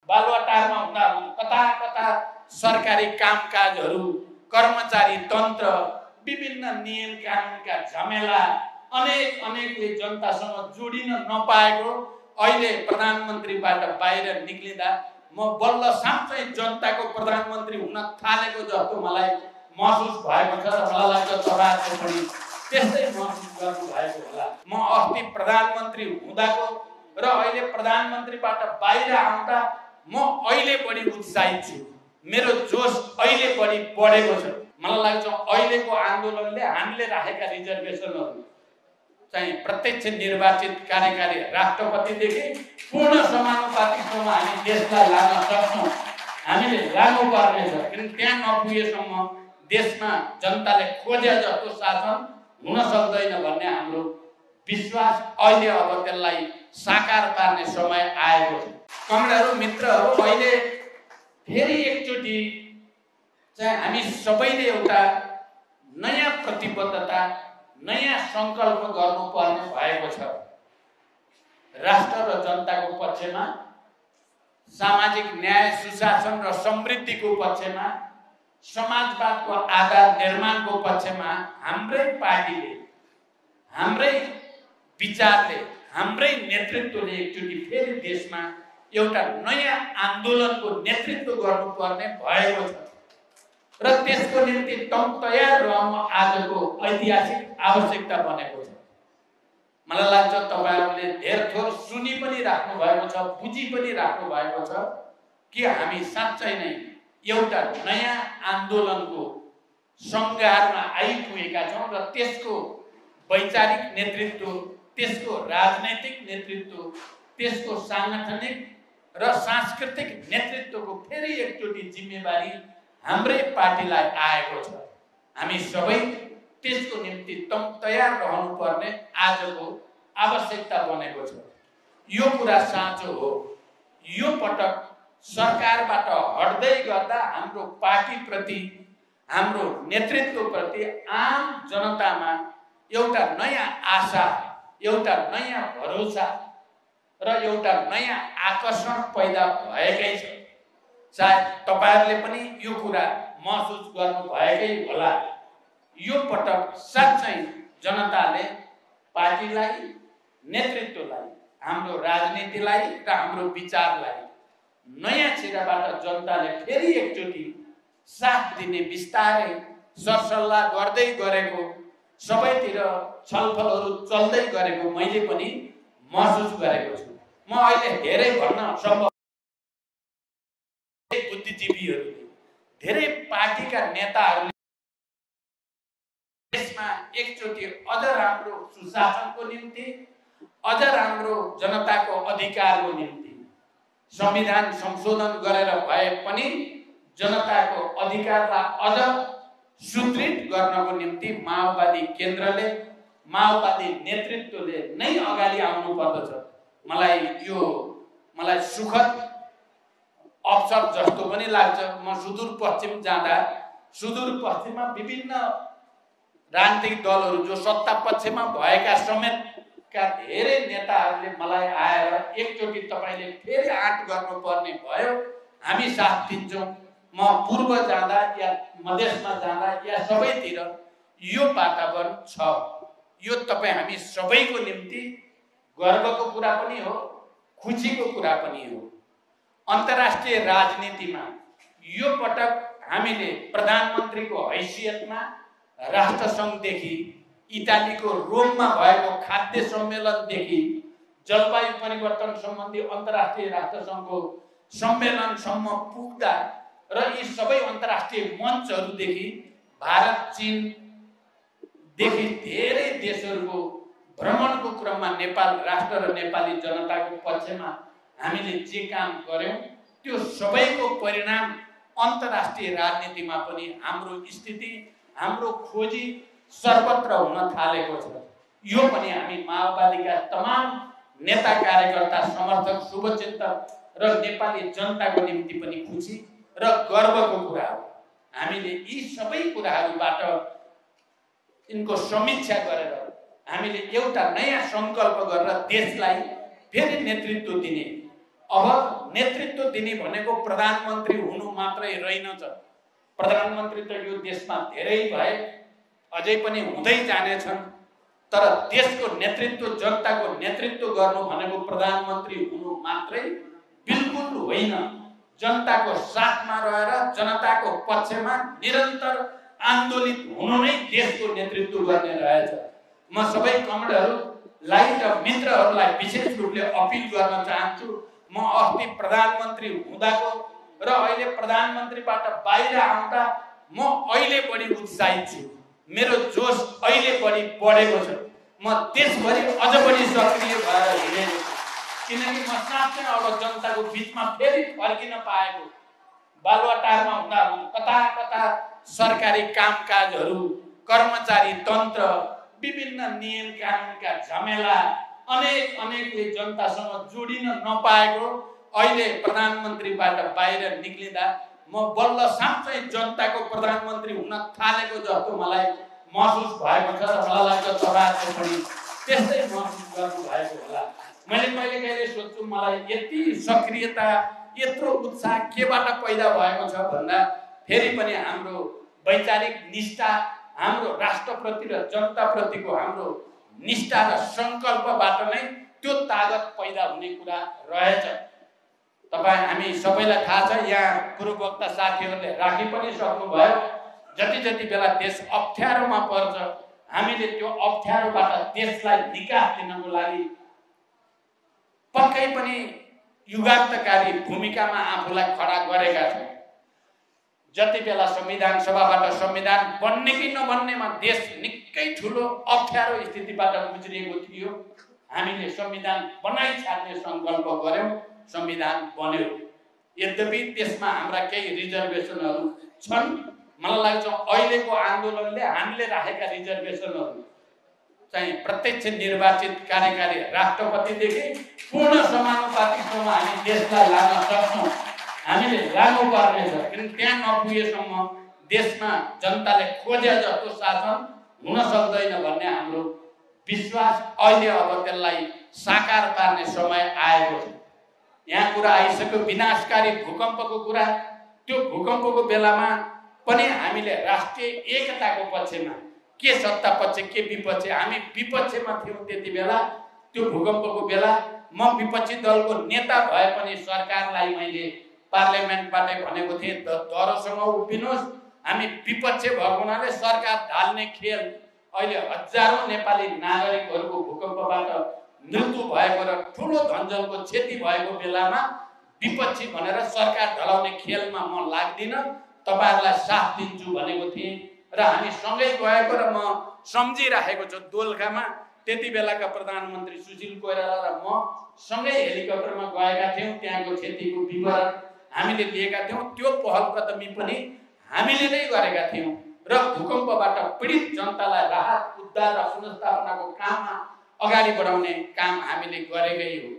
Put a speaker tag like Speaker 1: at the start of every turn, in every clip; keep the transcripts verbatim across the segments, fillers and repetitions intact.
Speaker 1: बालुवाटारमा हुँदा कता कता सरकारी कामकाजहरू कर्मचारी तन्त्र विभिन्न नियम कानुनका झमेला अनेक अनेकले जनतासँग जोडिन नपाएको अहिले प्रधानमन्त्रीबाट बाहिर निक्लिँदा म बल्ल साँच्चै जनताको प्रधानमन्त्री हुन थालेको जस्तो मलाई महसुस भएको छ र मलाई लाग्छ तपाईँहरूको पनि त्यस्तै महसुस गर्नुभएको होला। म अस्ति प्रधानमन्त्री हुँदाको र अहिले प्रधानमन्त्रीबाट बाहिर आउँदा म अहिले बढी उत्साहित छु। मेरो जोस अहिले बढी बढेको छ। मलाई लाग्छ अहिलेको आन्दोलनले हामीले राखेका रिजर्भेसनहरू चाहिँ प्रत्यक्ष निर्वाचित कार्यकारी राष्ट्रपतिदेखि पूर्ण समानुपातिकसम्म हामी देशलाई लान सक्छौँ। हामीले लाग्नु पर्नेछ किनकि त्यहाँ नपुगेसम्म देशमा जनताले खोजे जस्तो शासन हुन सक्दैन भन्ने हाम्रो विश्वास। अहिले अब त्यसलाई साकार पार्ने समय आएको छ। कमरेडहरू मित्रहरू, अहिले फेरि एकचोटि चाहिँ हामी सबैले एउटा नयाँ प्रतिबद्धता नयाँ सङ्कल्प गर्नुपर्ने भएको छ। राष्ट्र र जनताको पक्षमा, सामाजिक न्याय सुशासन र समृद्धिको पक्षमा, समाजवादको आधार निर्माणको पक्षमा हाम्रै पार्टीले, हाम्रै विचारले, हाम्रै नेतृत्वले एकचोटि फेरि देशमा एउटा नयाँ आन्दोलनको नेतृत्व गर्नुपर्ने भएको छ र त्यसको निम्ति तम तयार रहनु आजको ऐतिहासिक आवश्यकता बनेको छ। मलाई लाग्छ तपाईहरुले धेर थोर सुनि पनि राख्नु भएको छ, बुझी पनि राख्नु भएको छ कि हामी साँच्चै नै एउटा नयाँ आन्दोलनको संघारमा आइपुगेका छौं र त्यसको वैचारिक नेतृत्व, त्यसको राजनैतिक नेतृत्व, त्यसको सांगठनिक र सांस्कृतिक नेतृत्वको फेरि एकचोटि जिम्मेवारी हाम्रै पार्टीलाई आएको छ। हामी सबै त्यसको निम्ति तम तयार रहनुपर्ने आजको आवश्यकता बनेको छ। यो कुरा साँचो हो। यो पटक सरकारबाट हट्दै गर्दा हाम्रो पार्टी प्रति, हाम्रो नेतृत्व प्रति आम जनतामा एउटा नयाँ आशा, एउटा नयाँ भरोसा र एउटा नयाँ आकर्षण पैदा भएकै छ। सायद तपाईहरुले पनि यो कुरा महसुस गर्नु भएकै होला। यो पटक साँच्चै जनताले पार्टीलाई, नेतृत्वलाई, हाम्रो राजनीतिलाई र हाम्रो विचारलाई नयाँ छिराबाट जनताले फेरि एकचोटि साथ दिने, बिस्तारै सरसल्लाह गर्दै गरेको, सबैतिर छलफलहरू चल्दै गरेको मैले पनि महसुस गरेको छु। म अहिले धेरै भन्न सम्भव बुद्धिजीवीहरूले, धेरै पार्टीका नेताहरूले देशमा एकचोटि अझ राम्रो सुशासनको निम्ति, अझ राम्रो जनताको अधिकारको निम्ति संविधान संशोधन गरेर भए पनि जनताको अधिकारलाई अझ सुदृढ गर्नको निम्ति माओवादी केन्द्रले, माओवादी नेतृत्वले नै अगाडि आउनु पर्दछ। मलाई यो मलाई सुखद अवसर जस्तो पनि लाग्छ। म सुदूर पश्चिम जाँदा सुदूर पश्चिममा विभिन्न राजनीतिक दलहरू जो सत्ता पक्षमा भएका समेतका धेरै नेताहरूले मलाई आएर एकचोटि तपाईले फेरि आँट गर्नुपर्ने भयो, हामी साथ दिन्छौँ। म पूर्व जाँदा या मधेसमा जाँदा या सबैतिर यो वातावरण छ। यो तपाईँ हामी सबैको निम्ति गर्वको कुरा पनि हो, खुसीको कुरा पनि हो। अन्तर्राष्ट्रिय राजनीतिमा यो पटक हामीले प्रधानमन्त्रीको हैसियतमा राष्ट्रसङ्घदेखि, इटालीको रोममा भएको खाद्य सम्मेलनदेखि, जलवायु परिवर्तन सम्बन्धी अन्तर्राष्ट्रिय राष्ट्रसङ्घको सम्मेलनसम्म पुग्दा र यी सबै अन्तर्राष्ट्रिय मञ्चहरूदेखि भारत, चीनदेखि धेरै देशहरूको भ्रमणको क्रममा नेपाल राष्ट्र र नेपाली जनताको पक्षमा हामीले जे काम गर्यौं त्यो सबैको परिणाम अन्तर्राष्ट्रिय राजनीतिमा पनि हाम्रो स्थिति, हाम्रो खोजी सर्वत्र हुन थालेको छ। यो पनि हामी माओवादीका तमाम नेता, कार्यकर्ता, समर्थक, शुभचिन्तक र नेपाली जनताको निम्ति पनि खुसी र गर्वको कुरा हो। हामीले यी सबै कुराहरूबाट यिनको समीक्षा गरेर हामीले एउटा नयाँ संकल्प गरेर देशलाई फेरि नेतृत्व दिने, अब नेतृत्व दिने भनेको प्रधानमन्त्री हुनु मात्रै रहेनछ। प्रधानमन्त्री त यो देशमा धेरै भए, अझै पनि हुँदै जानेछन्, तर देशको नेतृत्व, जनताको नेतृत्व गर्नु भनेको प्रधानमन्त्री हुनु मात्रै बिल्कुल होइन। जनताको साथमा रहेर जनताको पक्षमा निरन्तर आन्दोलित हुनु नै देशको नेतृत्व गर्ने रहेछ। म सबै कमरेडहरूलाई र मित्रहरूलाई विशेष रूपले अपिल गर्न चाहन्छु। म अस्ति प्रधानमन्त्री हुँदाको र अहिले प्रधानमन्त्रीबाट बाहिर आउँदा म अहिले बढी उत्साहित छु। मेरो जोश अहिले बढी बढेको छ। म देशभरि अझ बढी सक्रिय भएर हिँडेको छु, किनकि म साँच्चै अब जनताको बिचमा फेरि फर्किन पाएको। बालुवाटारमा हुँदा कता कता सरकारी कामकाजहरू, कर्मचारी तन्त्र, विभिन्न नियम कानुनका झमेला, अनेक अनेकले जनतासँग जोडिन नपाएको अहिले प्रधानमन्त्रीबाट बाहिर निक्लिँदा म बल्ल साँच्चै जनताको प्रधानमन्त्री हुन थालेको जस्तो मलाई महसुस भएको छ र मलाई लाग्छ तपाईँहरूले पनि त्यस्तै महसुस गर्नु भएको होला। मैले कहिले कहिले सोध्छु मलाई यति सक्रियता, यत्रो उत्साह केबाट पैदा भएको छ भन्दा फेरि पनि हाम्रो वैचारिक निष्ठा, हाम्रो राष्ट्रप्रति र जनताप्रतिको हाम्रो निष्ठा र सङ्कल्पबाट नै त्यो तागत पैदा हुने कुरा रहेछ। तपाईँ हामी सबैलाई थाहा छ, यहाँ पूर्ववक्ता साथीहरूले राखी पनि सक्नुभयो, जति जति बेला देश अप्ठ्यारोमा पर्छ हामीले त्यो अप्ठ्यारोबाट देशलाई निकास दिनको लागि पक्कै पनि युगान्तकारी भूमिकामा आफूलाई खडा गरेका छौँ। जति बेला संविधान सभाबाट संविधान बन्ने कि नबन्नेमा देश निकै ठुलो अप्ठ्यारो स्थितिबाट गुज्रिएको थियो, हामीले संविधान बनाइ छाड्ने सङ्कल्प गऱ्यौँ, संविधान बन्यो। यद्यपि त्यसमा हाम्रा केही रिजर्भेसनहरू छन्। मलाई लाग्छ अहिलेको आन्दोलनले हामीले राखेका रिजर्भेसनहरू चाहिँ प्रत्यक्ष निर्वाचित कार्यकारी राष्ट्रपतिदेखि पूर्ण समानुपातिकसम्म हामी देशलाई लान सक्छौँ, हामीले लाग्नु पर्नेछ। किनकि त्यहाँ नपुगेसम्म देशमा जनताले खोजे जस्तो शासन हुन सक्दैन भन्ने हाम्रो विश्वास। अहिले अब त्यसलाई साकार पार्ने समय आएको छ। यहाँ कुरा आइसक्यो विनाशकारी भूकम्पको कुरा। त्यो भूकम्पको बेलामा पनि हामीले राष्ट्रिय एकताको पक्षमा, के सत्ता पक्ष के विपक्ष, हामी विपक्षमा थियौँ त्यति बेला। त्यो भूकम्पको बेला म विपक्षी दलको नेता भए पनि सरकारलाई मैले पार्लियामेन्टबाटै भनेको थिएँ, दरोसँग उभिनुहोस्, हामी विपक्ष भएको हुनाले सरकार ढाल्ने खेल। अहिले हजारौँ नेपाली नागरिकहरूको भूकम्पबाट मृत्यु भएको र ठुलो धनजनको क्षति भएको बेलामा विपक्षी भनेर सरकार ढलाउने खेलमा म लाग्दिनँ, तपाईँहरूलाई साथ दिन्छु भनेको थिएँ। र हामी सँगै गएको र म सम्झिराखेको छु दोलखामा त्यति बेलाका प्रधानमन्त्री सुशील कोइराला र म सँगै हेलिकप्टरमा गएका थियौँ। त्यहाँको क्षतिको विवरण हामीले लिएका थियौँ। त्यो पहल कदमी पनि हामीले नै गरेका थियौँ र भूकम्पबाट पीडित जनतालाई राहत, उद्धार र पुनर्स्थापनाको काममा अगाडि बढाउने काम हामीले गरेकै हो।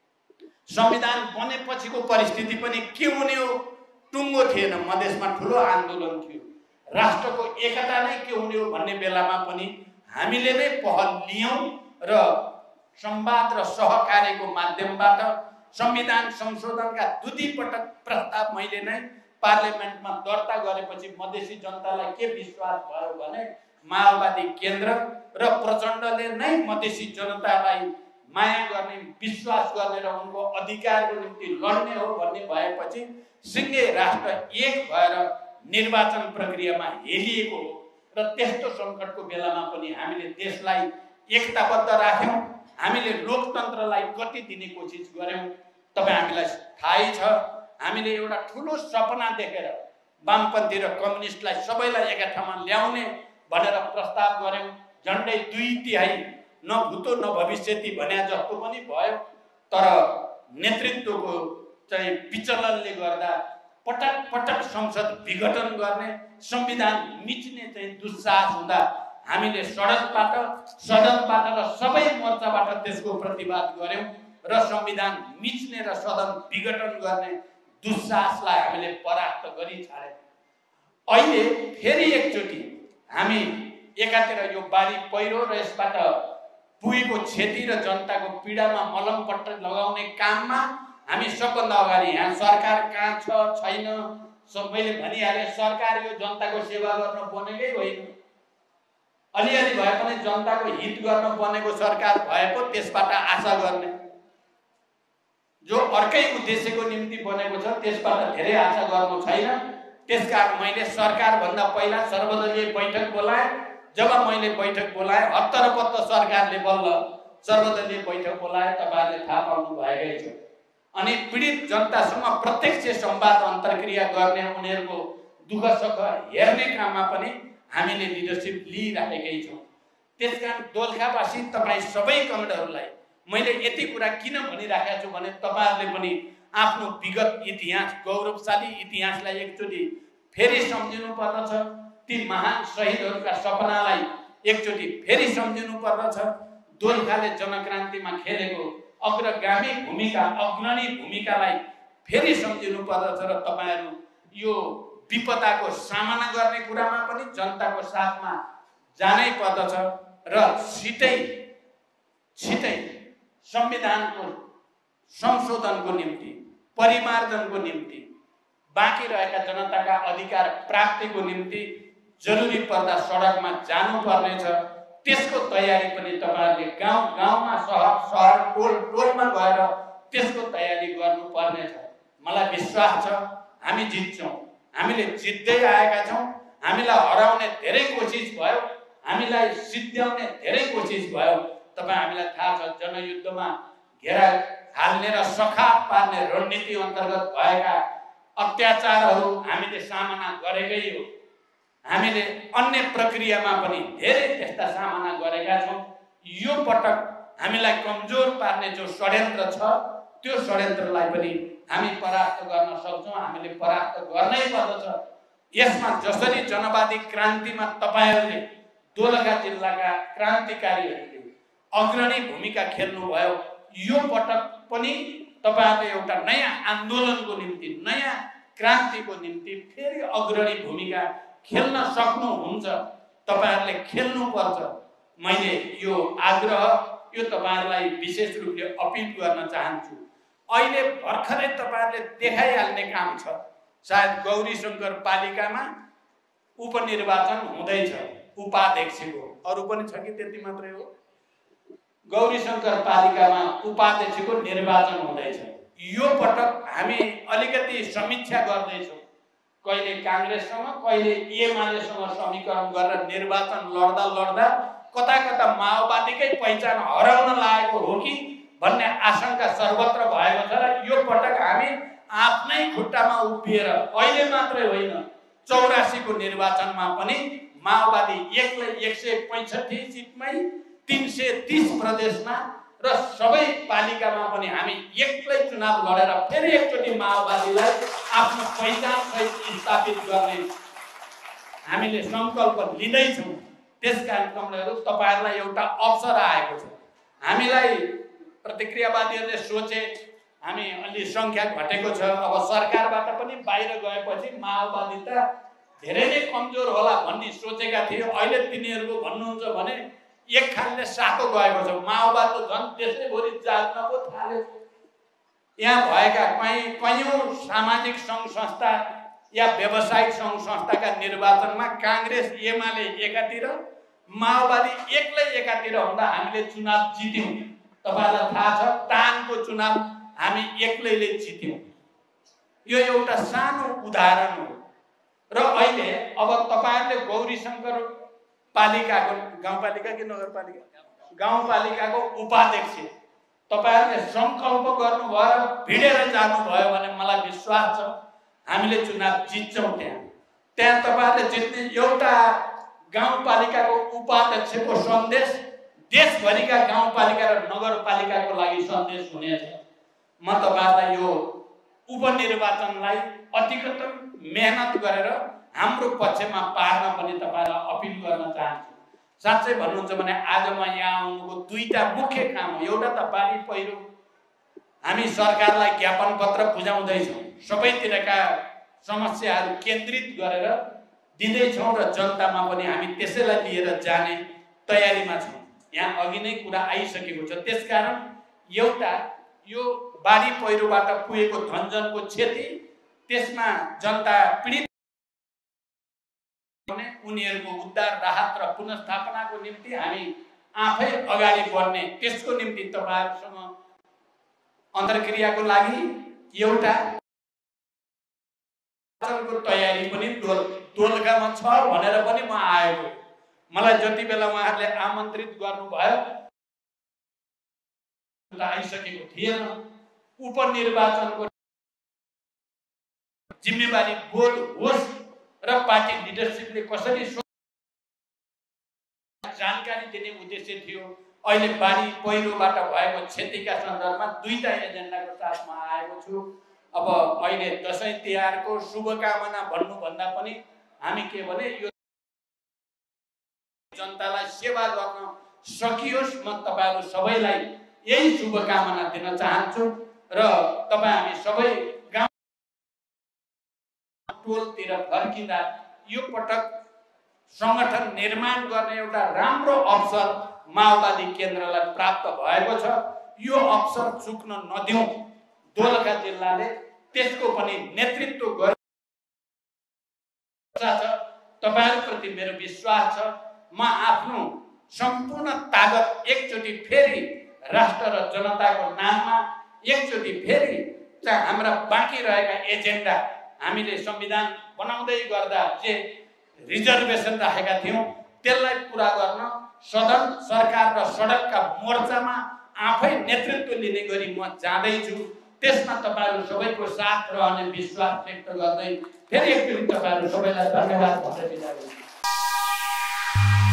Speaker 1: संविधान बनेपछिको परिस्थिति पनि के हुने हो टुङ्गो थिएन। मधेसमा ठुलो आन्दोलन थियो, राष्ट्रको एकता नै के हुने हो भन्ने बेलामा पनि हामीले नै पहल लियौँ र संवाद र सहकार्यको माध्यमबाट संविधान संशोधनका दुई पटक प्रस्ताव मैले नै पार्लियामेन्टमा दर्ता गरेपछि मधेसी जनतालाई के विश्वास भयो भने माओवादी केन्द्र र प्रचण्डले नै मधेसी जनतालाई माया गर्ने, विश्वास गर्ने र उनको अधिकारको निम्ति लड्ने हो भन्ने भएपछि सिङ्गै राष्ट्र एक भएर निर्वाचन प्रक्रियामा हेलिएको हो। र त्यस्तो सङ्कटको बेलामा पनि हामीले देशलाई एकताबद्ध राख्यौँ, हामीले लोकतन्त्रलाई गति दिने कोसिस गऱ्यौँ। तपाईँ हामीलाई थाहै छ, हामीले एउटा ठुलो सपना देखेर वामपन्थी र कम्युनिस्टलाई सबैलाई एका ठाउँमा ल्याउने भनेर प्रस्ताव गऱ्यौँ। झन्डै दुई तिहाई न भूतो न भविष्यति भने जस्तो पनि भयो, तर नेतृत्वको चाहिँ विचलनले गर्दा पटक पटक संसद विघटन गर्ने, संविधान मिच्ने चाहिँ दुस्साहस हुँदा हामीले सडकबाट सदनबाट र सबै मोर्चाबाट त्यसको प्रतिवाद गऱ्यौँ र संविधान मिच्ने र सदन विघटन गर्ने दुस्साहसलाई हामीले परास्त गरी छाड्यौँ। अहिले फेरि एकचोटि हामी एकातिर यो बाढी पहिरो र यसबाट पुगेको क्षति र जनताको पीडामा मलमपट्टी लगाउने काममा हामी सबभन्दा अगाडि यहाँ सरकार कहाँ छ छैन सबैले भनिहाले। सरकार यो जनताको सेवा गर्न बनेकै होइन, अलिअलि भए पनि जनताको हित गर्न बनेको सरकार भए पो त्यसबाट आशा गर्ने। जो अर्कै उद्देश्यको निम्ति बनेको छ त्यसबाट धेरै आशा गर्नु छैन। त्यसकारण मैले सरकार भन्दा पहिला सर्वदलीय बैठक बोलाएँ। जब मैले बैठक बोलाएँ हत्तरपत्त सरकारले बल्ल सर्वदलीय बैठक बोलाए। तपाईहरुले थाहा पाउनु भएकै छ। अनि पीडित जनतासँग प्रत्यक्ष संवाद अन्तर्क्रिया गर्ने, उनीहरूको दुःख सुख हेर्ने काममा पनि हामीले लिडरशिप लिइराखेकै छौँ। त्यसकारण दोलखावासी तपाईँ सबै कमेडहरूलाई मैले यति कुरा किन भनिराखेको छु भने तपाईहरुले पनि आफ्नो विगत इतिहास, गौरवशाली इतिहासलाई एकचोटि फेरि सम्झिनु पर्दछ। ती महान शहीदहरूका सपनालाई एकचोटि फेरि सम्झिनु पर्दछ। दोलखाले जनक्रान्तिमा खेलेको अग्रगामी भूमिका, अग्रणी भूमिकालाई फेरि सम्झिनु पर्दछ र तपाईहरु यो विपदाको सामना गर्ने कुरामा पनि जनताको साथमा जानै पर्दछ र छिटै छिटै संविधानको संशोधनको निम्ति, परिमार्जनको निम्ति, बाँकी रहेका जनताका अधिकार प्राप्तिको निम्ति जरुरी पर्दा सडकमा जानुपर्नेछ। त्यसको तयारी पनि तपाईहरुले गाउँ गाउँमा, शहर शहर टोल टोलमा गएर त्यसको तयारी गर्नुपर्नेछ। मलाई विश्वास छ हामी जित्छौँ। हामीले जित्दै आएका छौँ। हामीलाई हराउने धेरै कोसिस भयो, हामीलाई सिद्ध्याउने धेरै कोसिस भयो। तपाईँ हामीलाई थाहा छ जनयुद्धमा घेरा हाल्ने र सखाप पार्ने रणनीति अन्तर्गत भएका अत्याचारहरू हामीले सामना गरेकै हो। हामीले अन्य प्रक्रियामा पनि धेरै त्यस्ता सामना गरेका छौँ। यो पटक हामीलाई कमजोर पार्ने जो षड्यन्त्र छ त्यो षड्यन्त्रलाई पनि हामी परास्त गर्न सक्छौँ। हामीले परास्त गर्नै पर्दछ। यसमा जसरी जनवादी क्रान्तिमा तपाईहरुले, दोलखा जिल्लाका क्रान्तिकारीहरूले अग्रणी भूमिका खेल्नुभयो, यो पटक पनि तपाईहरुले एउटा नयाँ आन्दोलनको निम्ति, नयाँ क्रान्तिको निम्ति फेरि अग्रणी भूमिका खेल्न सक्नुहुन्छ। तपाईहरुले खेल्नुपर्छ। मैले यो आग्रह, यो तपाईहरुलाई विशेष रूपले अपिल गर्न चाहन्छु। अहिले भर्खरै तपाईहरुले देखाइहाल्ने काम छ। सायद गौरीशंकर पालिकामा उपनिर्वाचन हुँदैछ उपाध्यक्षको, अरु पनि छ कि त्यति मात्रै हो? गौरीशंकर पालिकामा उपाध्यक्षको निर्वाचन हुँदैछ। यो पटक हामी अलिकति समीक्षा गर्दैछौँ। कहिले कांग्रेससँग, कहिले एमालेसँग समीकरण गरेर निर्वाचन लड्दा लड्दा कता कता माओवादीकै पहिचान हराउन लागेको हो कि भन्ने आशंका सर्वत्र भएको छ र यो पटक हामी आफ्नै खुट्टामा उभिएर, अहिले मात्रै होइन चौरासी को निर्वाचनमा पनि माओवादी एक्लै एक सय पैंसठी सिटमै तीन सय तीस प्रदेशमा र सबै पालिकामा पनि हामी एक्लै चुनाव लडेर फेरि एकचोटि माओवादीलाई आफ्नो पहिचान सहित स्थापित गर्ने हामीले संकल्प लिँदैछौँ। त्यसकारण कमरेडहरु, तपाईहरुलाई एउटा अवसर आएको छ। हामीलाई प्रतिक्रियावादीहरूले सोचे हामी अलि संख्या घटेको छ, अब सरकारबाट पनि बाहिर गएपछि माओवादी त धेरै नै कमजोर होला भन्ने सोचेका थिए। अहिले तिनीहरूको भन्नुहुन्छ भने एक खालले साको गएको छ। माओवादी त झन् त्यसैभरि जाग्न पो थाल्यो। यहाँ भएका कहीँ कयौं सामाजिक सङ्घ संस्था या व्यावसायिक सङ्घ संस्थाका निर्वाचनमा कांग्रेस एमाले एकातिर, माओवादी एक्लै एकातिर हुँदा हामीले चुनाव जित्यौं। तपाईहरुलाई थाहा छ तानको चुनाव हामी एक्लैले जित्यौं। यो एउटा सानो उदाहरण हो। र अहिले अब तपाईहरुले गौरीशंकर पालिकाको, गाउँपालिका कि नगरपालिका, गाउँपालिकाको उपाध्यक्ष तपाईहरुले संकल्प गर्नुभयो र भिडेर जानुभयो भने मलाई विश्वास छ हामीले चुनाव जित्छौं। त्यहाँ त्यहाँ तपाईहरुले जित्ने एउटा गाउँपालिकाको उपाध्यक्षको सन्देश देशभरिका गाउँपालिका र नगरपालिकाको लागि सन्देश हुनेछ। म तपाईहरुलाई यो उपनिर्वाचनलाई अतिकतम मेहनत गरेर हाम्रो पक्षमा पार्न पनि तपाईहरुलाई अपिल गर्न चाहन्छु। साच्चै भन्नुहुन्छ भने आज म यहाँ आउनुको दुईटा मुख्य काम हो। एउटा त बाढी पहिरो, हामी सरकारलाई ज्ञापन पत्र बुझाउँदैछौँ, सबैतिरका समस्याहरू केन्द्रित गरेर दिँदैछौँ र जनतामा पनि हामी त्यसैलाई लिएर जाने तयारीमा छौँ। यहाँ अघि नै कुरा आइसकेको छ। त्यसकारण एउटा यो बाढी पहिरोबाट पुगेको धनजनको क्षति, त्यसमा जनता पीडित हुने, उनीहरूको उद्धार राहत र पुनर्स्थापनाको निम्ति हामी आफै अगाडि बढ्ने, त्यसको निम्ति तपाईहरुसँग अन्तर्क्रियाको लागि एउटा को तयारी पनि दोल दोलखामा छ भनेर पनि म आएको। मलाई जति बेला उहाँहरूले आमन्त्रित गर्नुभयो आइसकेको थिएन। उपनिर्वाचनको जिम्मेवारी बोध होस् र पार्टी लिडरसिपले कसरी जानकारी दिने उद्देश्य थियो। अहिले बाढी पहिरोबाट भएको क्षतिका सन्दर्भमा दुईटा एजेन्डाको साथमा आएको छु। अब अहिले दशैं तिहारको शुभकामना भन्नुभन्दा पनि हामी के भने यो जनतालाई सेवा गर्न सकियोस्, म तपाईहरु सबैलाई यही शुभकामना दिन चाहन्छु। र तपाई हामी सबै गाउँ टोलतिर फर्किँदा यो पटक संगठन निर्माण गर्ने एउटा राम्रो अवसर माओवादी केन्द्रलाई प्राप्त भएको छ। यो अवसर चुक्न नदिउँ। दोलखा जिल्लाले त्यसको पनि नेतृत्व गर्छ। तपाईहरुप्रति मेरो विश्वास छ। म आफ्नो सम्पूर्ण ताकत एकचोटि फेरि राष्ट्र र जनताको नाममा एकचोटि फेरि हाम्रा बाँकी रहेका एजेन्डा हामीले संविधान बनाउँदै गर्दा जे रिजर्भेसन राखेका थियौं त्यसलाई पूरा गर्न सदन सरकार र सडकका मोर्चामा आफै नेतृत्व लिने गरी म जाँदैछु। त्यसमा तपाईहरु सबैको साथ रहने विश्वास व्यक्त गर्दै फेरि एकचोटि तपाईहरु सबैलाई धन्यवाद भन्न बिदा गर्छु।